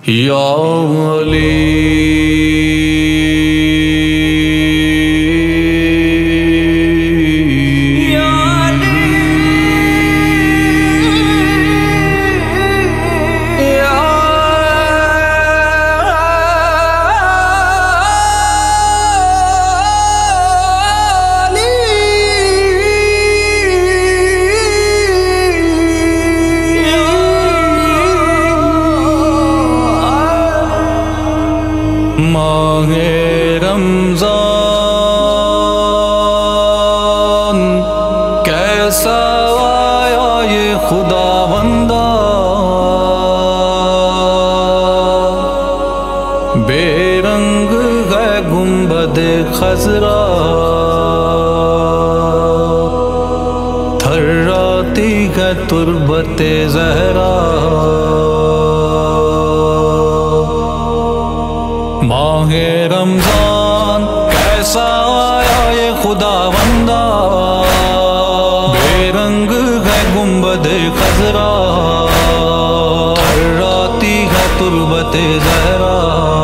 یا علی ماہ رمضان کیسا آیا یہ خدا بندہ، بے رنگ ہے گنبد خضرا، تھراتی ہے تربت زہرا۔ ماہ رمضان کیسا آیا یہ خدا بندہ، بے رنگ ہے گنبد خضرا، تھراتی ہے تربت زہرا۔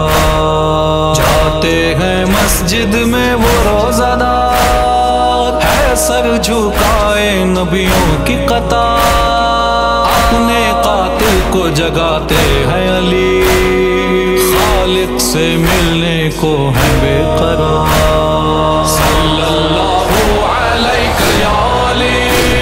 جاتے ہیں مسجد میں وہ روزہ دار، ہے سر جھکائے نبیوں کی قطار، اپنے قاتل کو جگاتے ہیں علی، خالق سے ملنے کو ہے بے قرار۔ صلی اللہ علیہ یا علی،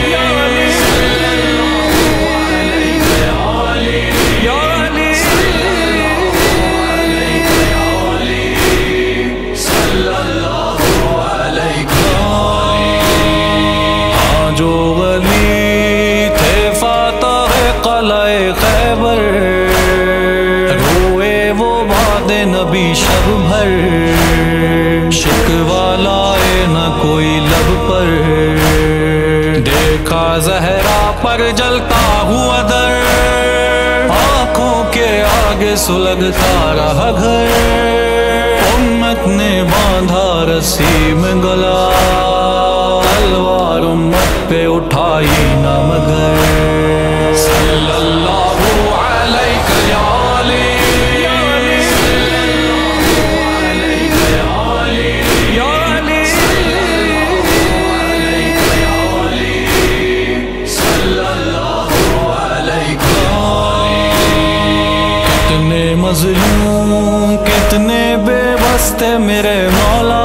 ہاں جو ولی تھے فاتح قلعہ خیبر، نبی شب بھر، شکوہ لائے نہ کوئی لب پر، دیکھا زہرا پر جلتا ہوا در، آنکھوں کے آگے سلگتا رہا گھر، امت نے باندھا رسی میں گلا، تلوار امت پہ اٹھائی نہ مگر۔ صلی اللہ علیہ یا علی، مظلوم کتنے بے بس تھے میرے مولا،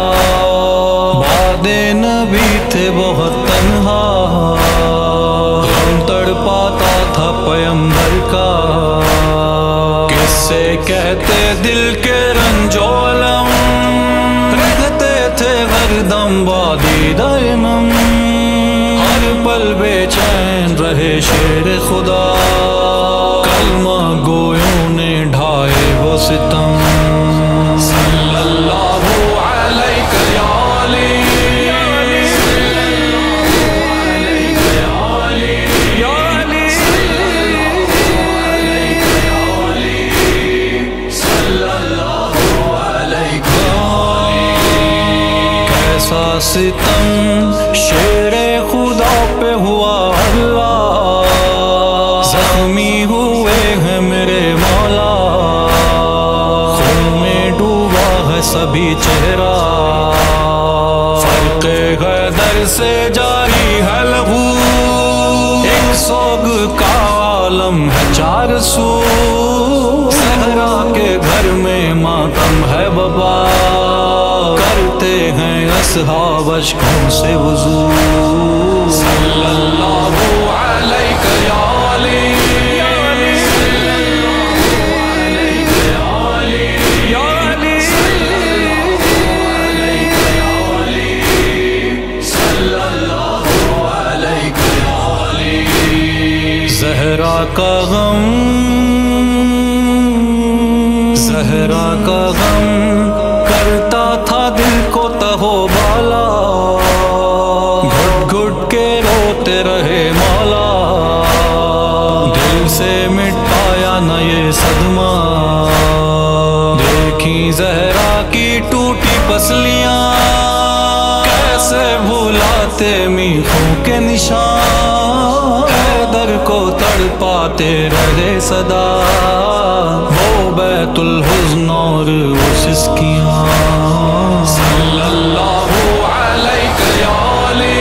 بعد نبی تھے بہت تنہا، غم تڑپاتا تھا پیمبر کا، کس سے کہتے دل کے رنج و الم، رہتے تھے ہر دم وادی دائنم، ہر پل بے چین رہے شیر خدا، کلمہ گویوں نے ڈھائے وہ ستم۔ صلی اللہ علیہ یا علی، کیسا ستم شیر خدا پہ ہوا اللہ، زخمی ہوئے ہیں میرے مولا، خون میں ڈوبا ہے سبھی چہرہ، فرق غدر سے جاری ہے لہو، ایک سوگ کا عالم ہے چار سو، صحرا کے گھر میں ماتم ہے بابا، کرتے ہیں اصحاب اشکوں سے وضو۔ صلی اللہ علیہ یا علی، زہرا کا غم، زہرا کا غم کرتا تھا دل کو تہو بالا، گھٹ گھٹ کے روتے رہے مولا، دل سے مٹ پایا نہ یہ صدمہ، دیکھی زہرا کی ٹوٹی پسلیاں، کیسے بھولاتے میخوں کے نشان، حیدر کو تڑپاتے رہے صدا، وہ بیتُ الحزن اور وہ سسکیاں صلی اللہ علیہ یا علی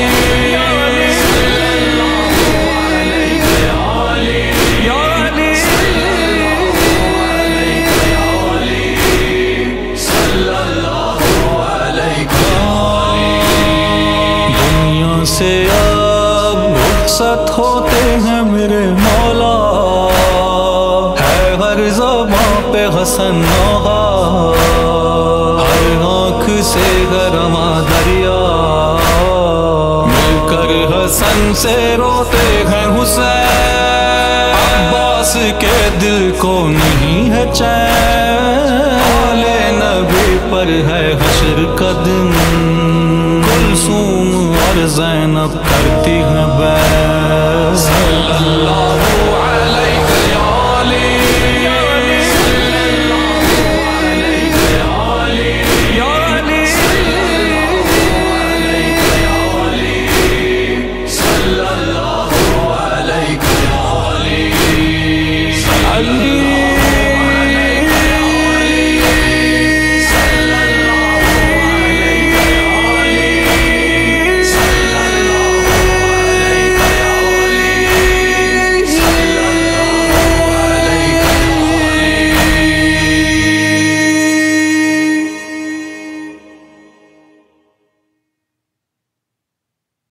سے اب رخصت ہوتے ہیں میرے مولا ہے ہر زباں پہ حسن نوحہ ہر آنکھ سے گرما دریا مل کر حسن سے روتے ہیں حسین عباس کے دل کو نہیں ہے چین آلِ نبی پر ہے حشر کا دن کلثوم اور زینب کرتی ہیں بیعت صلی اللہ